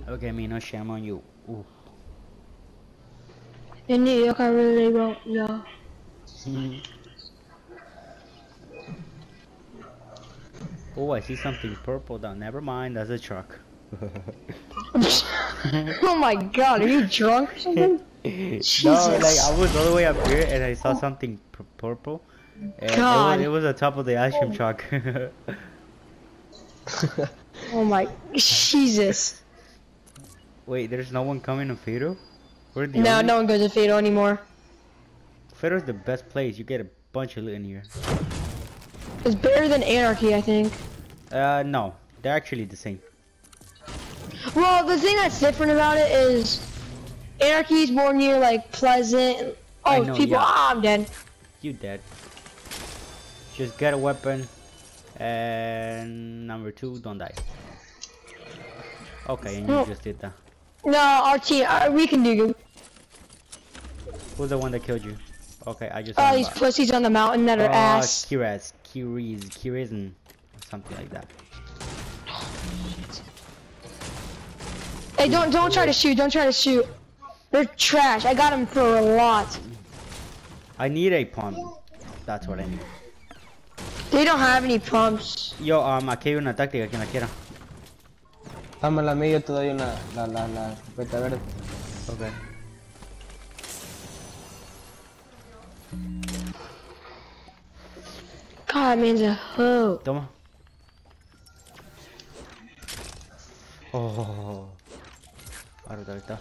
Okay, me, no shame on you. Ooh. In New York, I really don't know. Oh, I see something purple down. Never mind, that's a truck. Oh my god, are you drunk or something? No, like Jesus. I was all the way up here and I saw something purple, and it God. was the top of the ice cream truck. Oh my Jesus. Wait, there's no one coming to Fado? We're the No, only. no one goes to Fado anymore. Fado's the best place. You get a bunch of loot in here. It's better than Anarchy, I think. No, they're actually the same. Well, the thing that's different about it is Anarchy's more near like Pleasant. I Oh, know, people. yeah. Ah, I'm dead. You dead. Just get a weapon, and number 2, don't die. Okay, and you just did that. No, our team. We can do good. Who's the one that killed you? Okay, I just. Oh, these pussies on the mountain that are ass. Kirizn, something like that. Hey, don't try to shoot. Don't try to shoot. They're trash. I got them for a lot. I need a pump. That's what I need. They don't have any pumps. Yo, aquí hay una táctica, quien la quiera. Dámela a mí, yo te doy la escopeta verde. Okay. God, man's a hoe. Toma. Oh. Ahorita.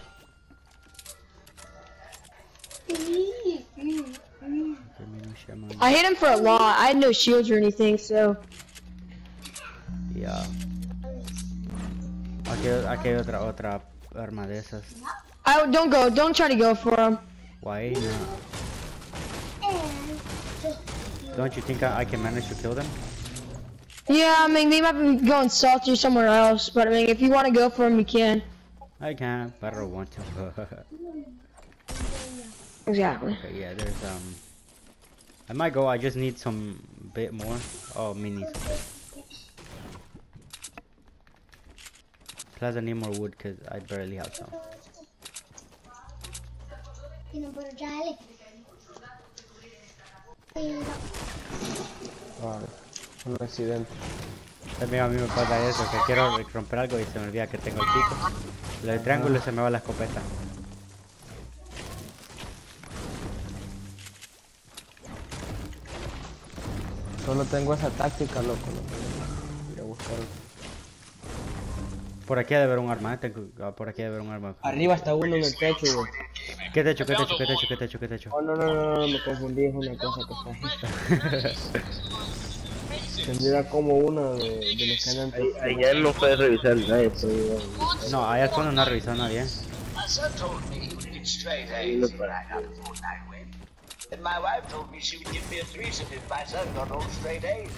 I hit him for a lot. I had no shields or anything, so. Yeah. Aquí hay otra arma de esas. Don't try to go for him. Why not? Don't you think I can manage to kill them? Yeah, I mean, they might be going salty somewhere else, but I mean, if you want to go for him, you can. I can, but I don't want to. Exactly. Okay, yeah, there's I might go. I just need some bit more. Oh, minis. Plus, I need more wood because I barely have some. Vale, un accidente. También a mí me pasa eso, que quiero romper algo y se me olvida que tengo el pico. Lo del triángulo y se me va la escopeta. Solo tengo esa táctica, loco. Voy a buscar. Por aquí ha de haber un arma, por aquí ha de haber un arma. Arriba está uno en el techo, güey. ¿Qué techo? Oh, no, me confundí, es una cosa que está. Tendría como uno de los que andan. Ayer no puedes revisar esto. No, allá es cuando no ha revisado nadie. And my wife told me she would give me a threesome if my son got home straight A's.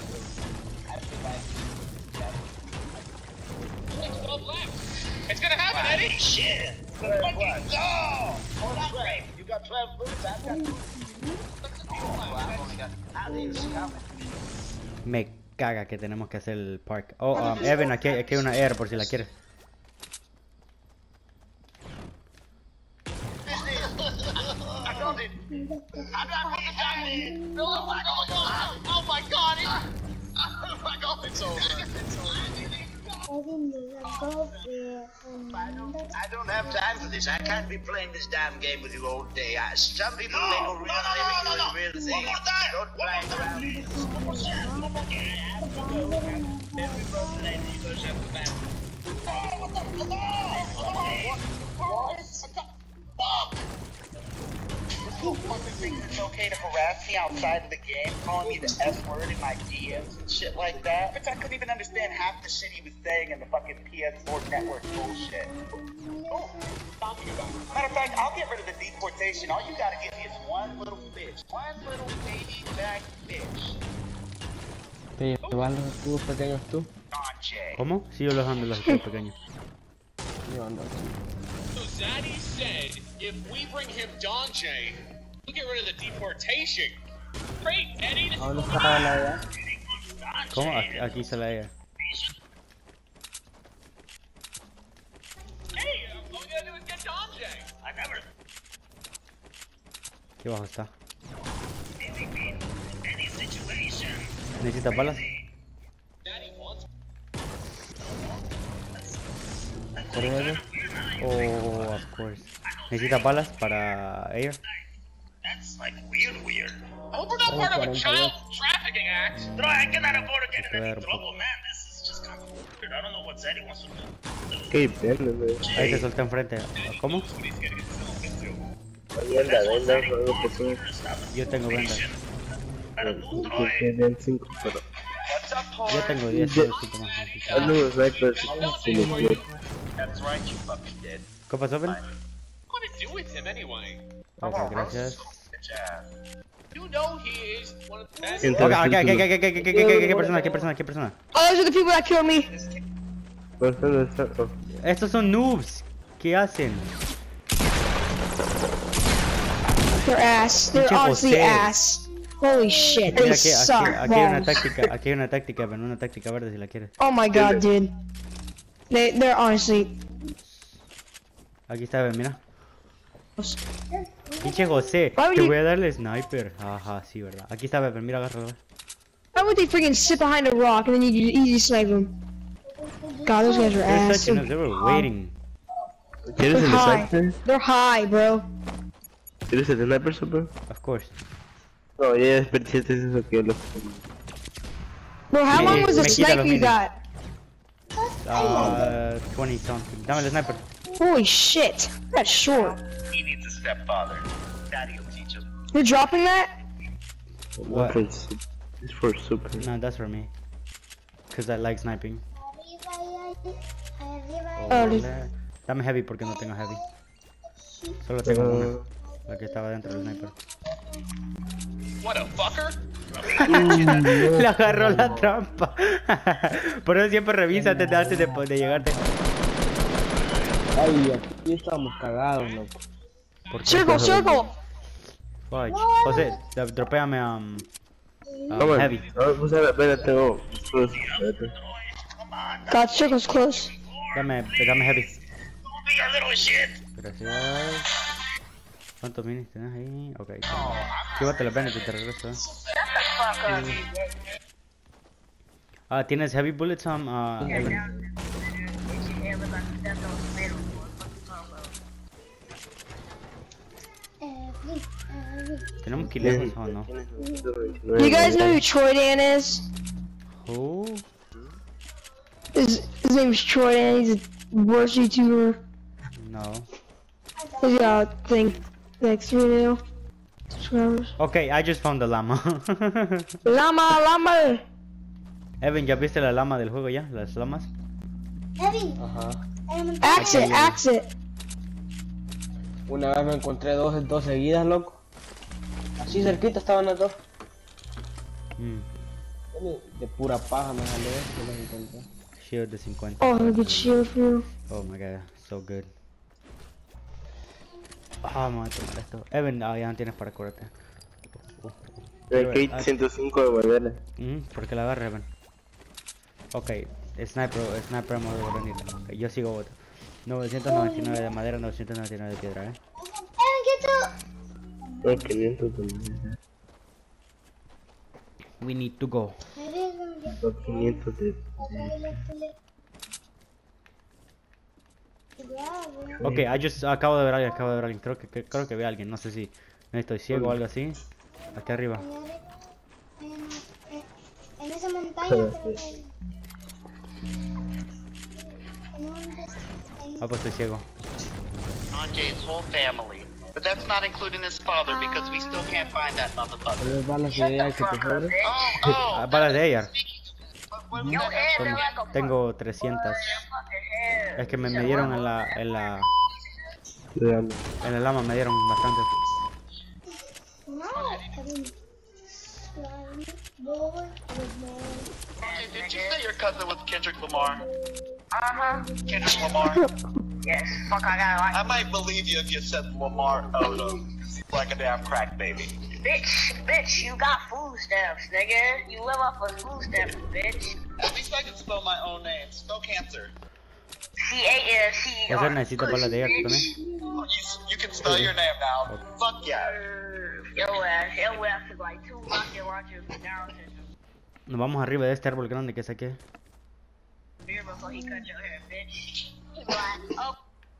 It's gonna happen, Eddie! Shit! Fucking go! That's great. You got 12 boots, I've got 2. Oh, I've only got... How these coming? Me caga que tenemos que hacer el park. Oh, Evan, aquí hay una air por si la quieres. Oh my god! Oh my god, it's over. I don't have time for this. I can't be playing this damn game with you all day. Some people make a real living doing real things. Don't play around. Every broken lady goes up the back. Who fucking thinks it's okay to harass me outside of the game, calling me the F word in my DMs and shit like that? But I couldn't even understand half the shit he was saying in the fucking PS4 network bullshit. Oh, matter of fact, I'll get rid of the deportation. All you gotta give me is one little bitch. One little baby back bitch. ¿Te llevan los escudos pequeños tú? ¿Cómo? Sí, yo los ando los escudos pequeños. Yo ando aquí. So Zaddy said, if we bring him Donjay, we'll get rid of the deportation. Great, Eddie. This ¿Dónde está la edad? ¿Cómo? Aquí se la ella. Hey, Aquí abajo está. ¿Necesitas balas? Oh, of course. ¿Necesitas balas para air? That's like weird. I hope we're not part of a child trafficking act. But I cannot afford to get in any trouble, man. This is just kind of weird. I don't know what Eddie wants to do. Qué pena, güey. Ahí te solté enfrente. ¿Cómo? Venda, algo que tú. Yo tengo venda. Que den 5, pero. Yo tengo 10, pero 5 más. Hazlo de sniper, si lo quieres. That's right, you fucking did. ¿Qué pasó, Ben? What to do with him anyway? Ok, gracias. You know he is one of the best. ¿Qué persona? Oh, those are the people that killed me. Estos son noobs. ¿Qué hacen? They're ass. They're Pinche honestly José. ass. Holy shit, they Mira, suck. aquí hay una balls. táctica, Ben, una táctica verde si la quieres. Oh my god, dude. They're honestly. Aquí está, Ben, mira. Pinche José, Why would te you- voy a darle sniper. Ajá, sí, verdad. Aquí está, Ben, mira, agárralo. Why would they freaking sit behind a rock and then you can easy snipe them? God, those guys are They're ass. such a- they were waiting. ¿Quieres They're el high. sniper? They're high, bro. ¿Quieres el sniper, super? Of course. No, ya desperdiciaste eso que lo. Bro, how long was the Me quita sniper los you minis. got? 20 something. Dame el sniper. Holy shit, that's short. He needs a stepfather. Daddy will teach him. You're dropping that? What? It's for super. No, that's for me. Cause I like sniping. Oh, dude. Dame heavy porque no tengo heavy. Solo tengo una. La que estaba dentro del sniper. What a fucker! Le agarró la trampa. Por eso siempre revisa antes de llegarte. Ay, aquí estamos cagados, loco. ¿Por qué? Circle, circle. Fudge. José, dropéame heavy. Vamos a ver, espérate, God, circle's close. Dame heavy. Don't be a little shit! Gracias. ¿Cuántos minis tenés ahí? Ok. Llévate la benefit, te regreso. ¿Tienes heavy bullets, Evan? ¿Tenemos kills o no? You guys know who Troy Dan is? Who? His name's Troy Dan. He's the worst YouTuber. No. He's got, I think, like 3 million subscribers. Okay, I just found the llama. Llama. Evan, ¿ya viste la llama del juego ya? ¿Las llamas? Ajá. Axe it. Una vez me encontré dos seguidas, loco. Así cerquita estaban las dos. De pura paja me salió esto, las encontré. Shield de 50. Oh, a good shield for you. Oh my god, so good. Vamos a tomar esto. Evan, ya no tienes para curarte. Aquí hay 105 de volverle. Porque la agarré, Evan. Ok, sniper modo de venir. Okay, yo sigo otro. 999 de madera, 999 de piedra, No, 500 también. We need to go. 500 de... Ok, acabo de ver a alguien, creo que vi a alguien, no sé si estoy ciego o algo así. Aquí arriba. En esa montaña, Pues estoy ciego. Sanjay's whole family. But that's not including his father because we still can't find that motherfucker. ¿Pero balas de AI que te sobre? Oh, Balas de air. what was that? Tengo 300. Es que me dieron en la lama, me dieron bastante. Did you say your cousin was Kendrick Lamar? Kendrick Lamar? yes, fuck, I I might believe you if you said Lamar Odom. Like a damn crack baby. bitch, you got food stamps, nigga. You live off of food stamps, bitch. At least I can spell my own name. Spell cancer. C-A-N-C-E-R. José, necesito balas de air, ¿tú también? You can spell your name now. Fuck yeah. Your ass is like 2 rocket launchers with Down syndrome. Nos vamos arriba de este árbol grande que saqué. Beer before he cut your hair, bitch. He's like, oh.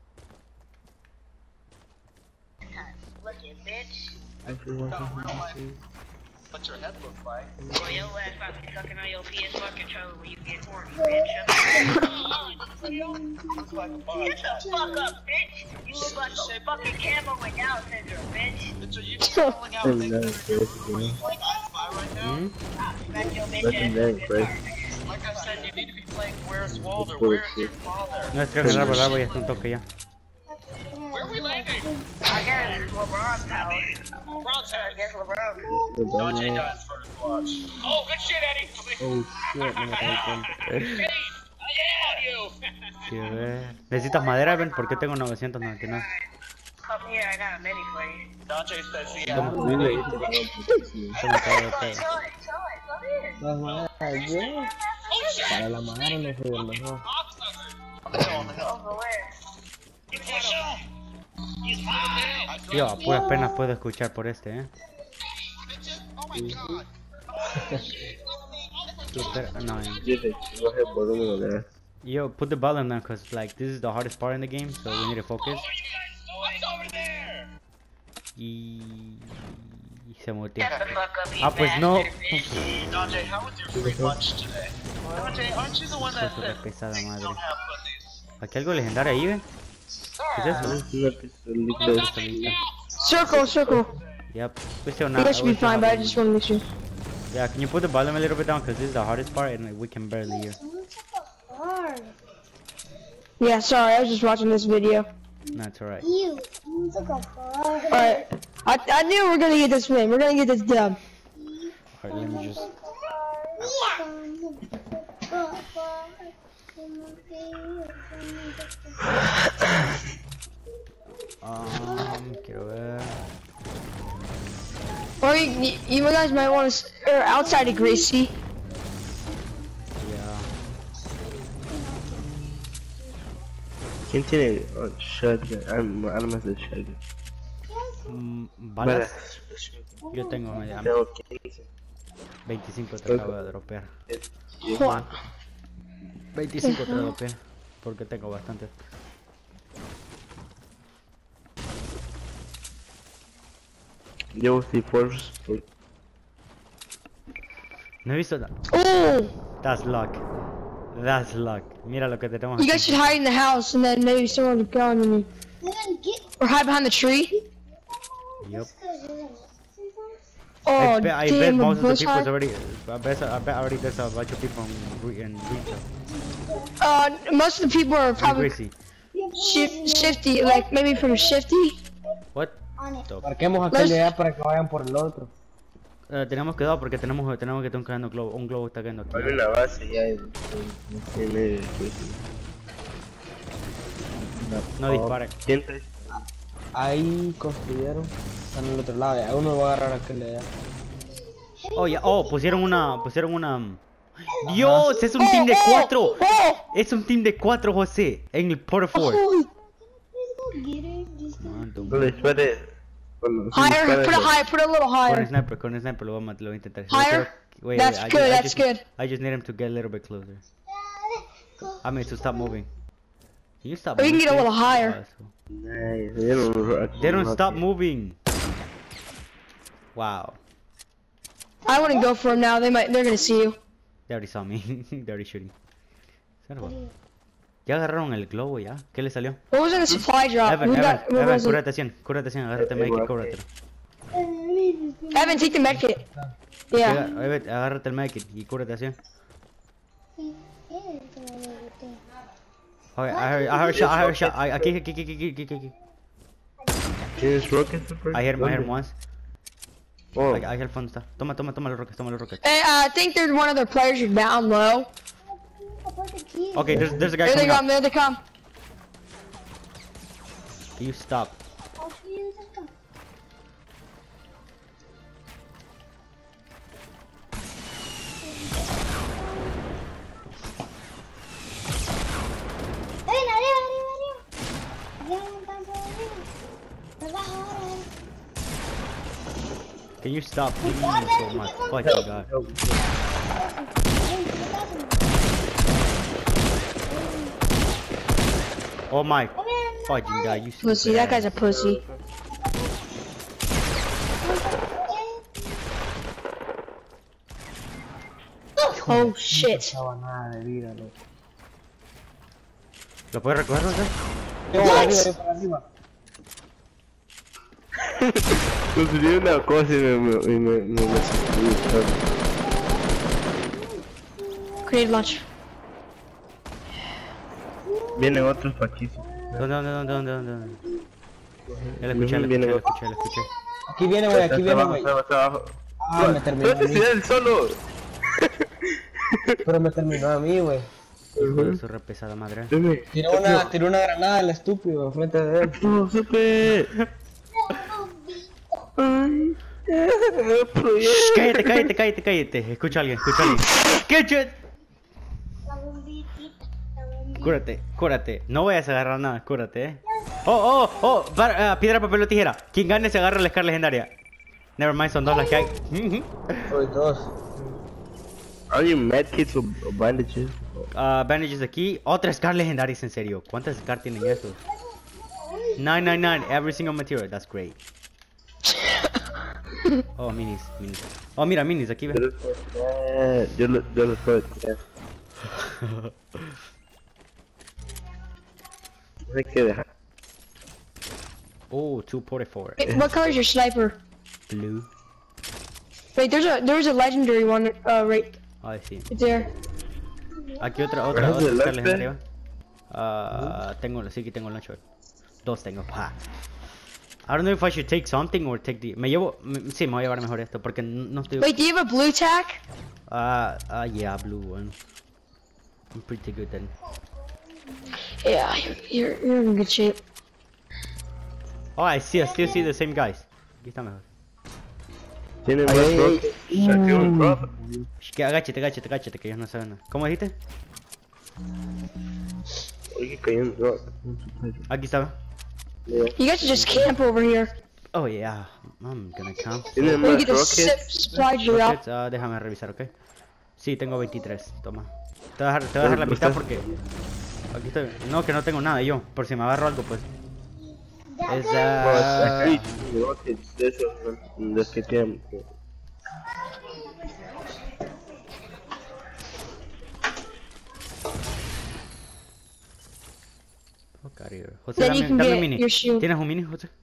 Look at bitch. What your head looks like. Boy, your ass probably sucking on your PS4 controller when you get horny, bitch. Looks like a Get bug. the fuck up, bitch. You look like a fucking camel with Down syndrome, bitch. Bitch, are you just calling out things that are playing I-Spy right now? Smack your bitch Legendary, ass. bro. Like I said, you need to be playing Where's Walter? Where's your father? No, estoy en el árbol ya está un toque ya. Where are we landing? I guess LeBron's house. LeBron's I house. guess LeBron. Dante dies first, watch. Oh, good shit, Eddie! Oh shit, no me caí cuenta. Hey, I am on you! Sí, a ver. ¿Necesitas madera, Ben? ¿Por qué tengo 999? Come here, I got a mini for you. Dante says he Toma, has toma todo el pedo. Show it, come here. Las maderas, yeah. Para la madera no soy el mejor. Over where? Yo, a puras penas puedo escuchar por este, eh. No, Go ahead, volumen over there. yo, put the ball in there, cause like this is the hardest part in the game, so we need to focus. Y se mutea. Shut the fuck up, you Ah, pues no. bastard, bitch. Dante, how was your free lunch today? Dante, aren't you the one that Hijo de said pesada things madre. don't have pussies? Aquí algo legendario ahí, ¿ve? ¿Qué es eso? Una pistolita. Pistolita. Circle, circle. Yep. We still You not. guys should be fine, but I just want to make sure. Yeah, can you put the volume a little bit down? Cause this is the hardest part and like, we can barely hear. Yeah, sorry, I was just watching this video. No, it's alright. Alright. I knew we were gonna get this win. We're gonna get this dub. Alright, let me just. Quiero ver. Or you guys might want to, or outside of Gracie. Yeah. ¿Quién tiene shotgun? Armas de shotgun. Balas. Yo tengo media. Tengo 15. 25 te acabo de dropear. Juan. 25 te dropeé. Porque tengo bastante. Llevo C4. No he visto nada. Oh! That's luck. That's luck. Mira lo que tenemos You aquí. guys should hide in the house and then maybe someone would go on you. Or hide behind the tree. Yep. Oh, I bet damn, most of the bush people hide. already. I bet already there's a bunch of people in retail. Most of the people are probably Gracie. shifty, like maybe from shifty. What? Marquemos aquel de allá para que vayan por el otro. Tenemos que dar porque tenemos que estar cayendo un globo está cayendo aquí. Hay una base ya en medio de No dispare. ¿Quién está? Ahí construyeron. Están en el otro lado. Ya uno va a agarrar aquel de allá. Oh, ya, pusieron una. Dios, es un team de 4. Es un team de 4, José, en el Porta Fort. No le dispare. Higher, put a little Con higher. el sniper lo voy a intentar. Higher? Wait, That's good, that's good. I just need him to get a little bit closer. I mean, to stop moving. Can you stop Or you can moving? get a little please? higher. Nice. They don't stop moving. Wow. I wouldn't go for him now. They're gonna see you. They already saw me. They're already shooting. Ya agarraron el globo ya. ¿Qué le salió? What was in the supply drop? Evan, Who Evan, got, what Evan, was it? cúrate 100, agárrate el medkit, cúratelo. Evan, take the medkit. Yeah. Evan, agárrate el medkit y cúrate 100. Okay, I heard shot. Aquí. ¿Tienes rockets? I hit him once. Oh, Ahí al fondo está. Toma los rockets. Hey, I think there's one of their players who's down low. Okay, there's a guy There they coming up. come, there they come. Can you stop? Can you stop hitting me so much? Fucking god. Oh my fucking god, you stupid Pussy, that guy's a ass. pussy. Oh shit. No nada de vida, loco. ¿Lo puedes recoger, José? Yo para arriba. Construí una cosa y me Grenade launch. Vienen otros pa' aquí. ¿Dónde? Ya lo escuché. Aquí viene, güey, aquí viene, güey. Está abajo. Ah, me terminó a ¡No te mí. sigas solo! Pero me terminó a mí, güey. Hijo de su re pesada madre. Dime. Tiró una granada el estúpido enfrente de él. ¡No, supe! ¡Ay! Shh, cállate. Escucha a alguien. ¿Qué shit? Cúrate. No vayas a agarrar nada, cúrate, piedra, papel o tijera. Quien gane se agarra la Scar legendaria. Never mind, son dos las que hay. Soy dos. Are you medkits o bandages? Bandages aquí. Otra Scar legendarias, en serio. ¿Cuántas Scar tienen estos? 999, every single material. That's great. Oh, minis. Oh, mira, minis, aquí ven. Yo los puedo tirar. No hay que dejar. Oh, 244. Wait, what color is your sniper? Blue. Wait, there's a legendary one right Ay, sí. there. Aquí otra ¿Cuál es el Scar launcher? legendaria. Sí, aquí tengo el launcher. Dos tengo. Pa. I don't know if I should take something or take the... Sí, me voy a llevar mejor esto porque no estoy... Wait, do you have a blue tack? Yeah, blue one. I'm pretty good then. Yeah, you're in good shape. Oh, I still see the same guys. Aquí está mejor. Tienen más rockets. Saqué un drop. Agáchate, que ellos no saben nada. ¿Cómo dijiste? Oye, cayó un drop. Aquí está. You guys should just camp over here. Oh yeah, I'm gonna count. Tienen We más get the rockets. supply drop. Rockets, déjame revisar, ¿ok? Sí, tengo 23, toma. Te voy a dejar la mitad porque... Aquí estoy. No, que no tengo nada yo. Por si me agarro algo, pues. Es... Aquí, rockets de esos, ¿no? Los que tienen. José, Then you can dame get un mini. your shield. ¿Tienes un mini, José?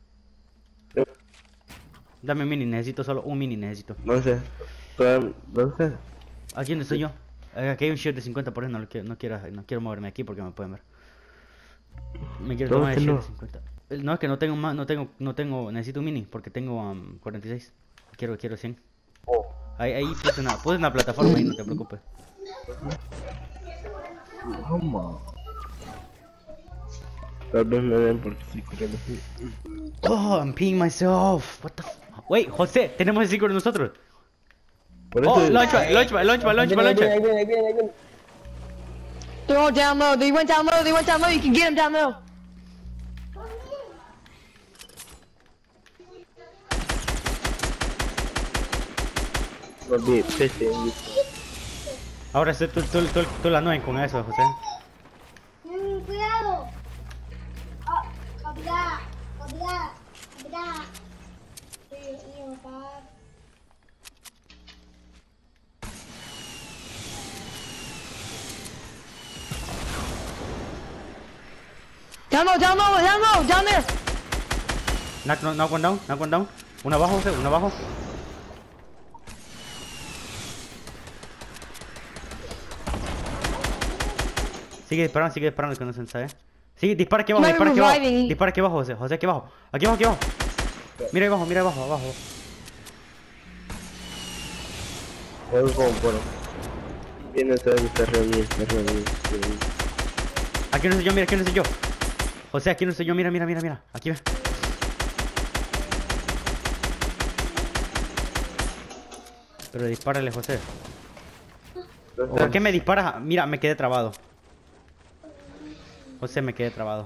Dame un mini, necesito solo un mini, necesito. No sé. No sé. Aquí donde estoy yo. Aquí hay un shield de 50, por eso no quiero moverme aquí porque me pueden ver. Me quiero tomar el shield de 50. No, es que no tengo más, no tengo, necesito un mini porque tengo 46. Quiero 100. Ahí puse una plataforma ahí, no te preocupes. Tal vez me den porque sí, creo que sí. Oh, I'm peeing myself. What the Wait, José, tenemos el secret nosotros. Por eso. Oh, launchpad. Ahí viene. They're all down low. They went down low. You can get them down low. Will be pissing. Ahora sí, tú la nueven con eso, José. Cuidado. Capitán. Down there. Knock one down. Uno abajo, José, uno abajo. Sigue disparando que no se sabe. Sigue, dispara aquí abajo, dispara aquí abajo, José, aquí abajo. Mira ahí abajo. Algo como por. Viene otra vez, está reunido. Aquí no soy yo. José, aquí no soy yo, mira. Aquí ve. Pero dispárale, José. ¿Por qué me disparas? Mira, me quedé trabado. José, me quedé trabado.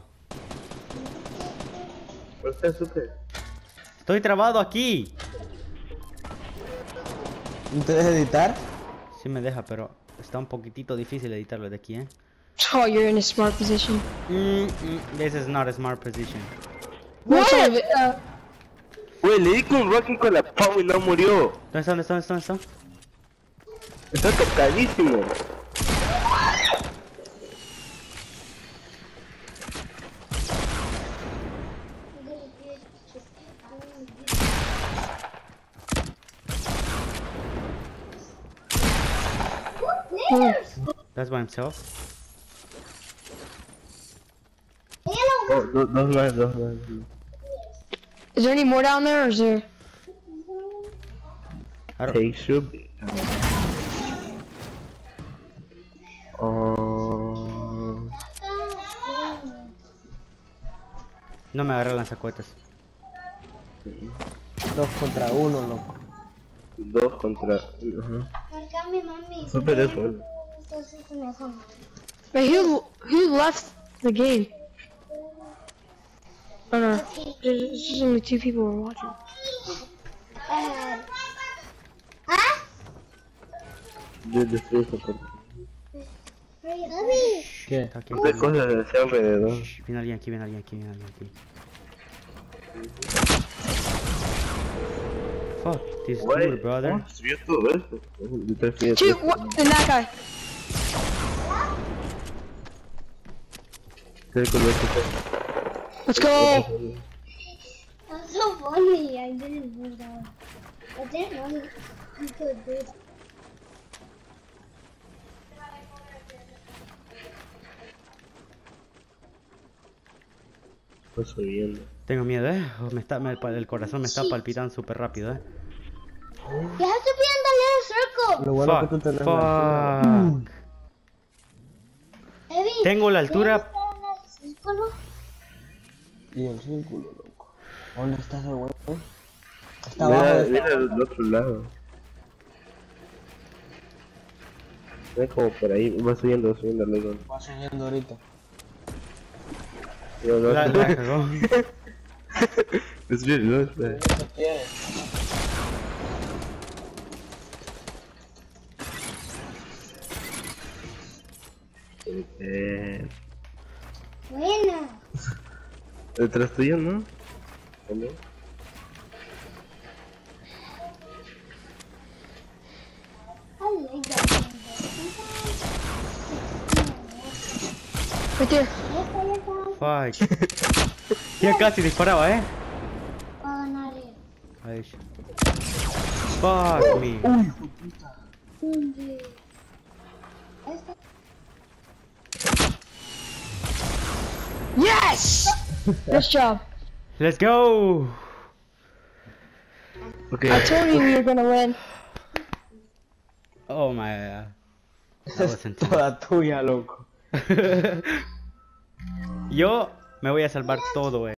¿Por qué supe? Estoy trabado aquí. ¿No te deja editar? Sí me deja, pero está un poquitito difícil editarlo de aquí, Oh, you're in a smart position. This is not a smart position. What? Güey, le di con un Rocky con la pau y no murió. ¿Dónde está? Está tocadísimo. That's by himself. Oh, dos más. Is there any more down there, or is there? I don't- Take should be. No me agarré lanzacohetes. 2 contra 1, loco. 2 contra. Super eso. Wait, who left the game? Oh no, there's just only 2 people were watching. Yo destruí esa parte. ¿Qué? Está aquí. ¿Qué cosas hacia alrededor? Shh, viene alguien aquí. Fuck this Güey, dude, brother. ¿cómo destruyó todo esto? Yo te fui a- Shoot, and that guy. ¿Qué color Let's go. That's so funny. I didn't know that. I didn't know you could do that. está subiendo? Tengo miedo, el corazón me está palpitando súper rápido, You have to be in the little circle. Lo bueno que tú tenés la altura. Fuck. Eddie, Tengo la altura. ¿puedes estar en el círculo? Y el círculo, loco. ¿Dónde está ese güey? Está abajo. Mira del otro lado. Ve como por ahí, va subiendo luego. Va subiendo ahorita. La cagó. Es bien, no, espera. ¿Qué tiene? Buena. Detrás tuyo, ¿no? ¿También? I like that. Right there. Fuck. Ya casi disparaba, Para ganar él. Ahí. Fuck me. Yes. Nice job. Let's go. Okay. I told you we were gonna win. Oh my god. That wasn't too Toda tuya, loco. Yo me voy a salvar todo,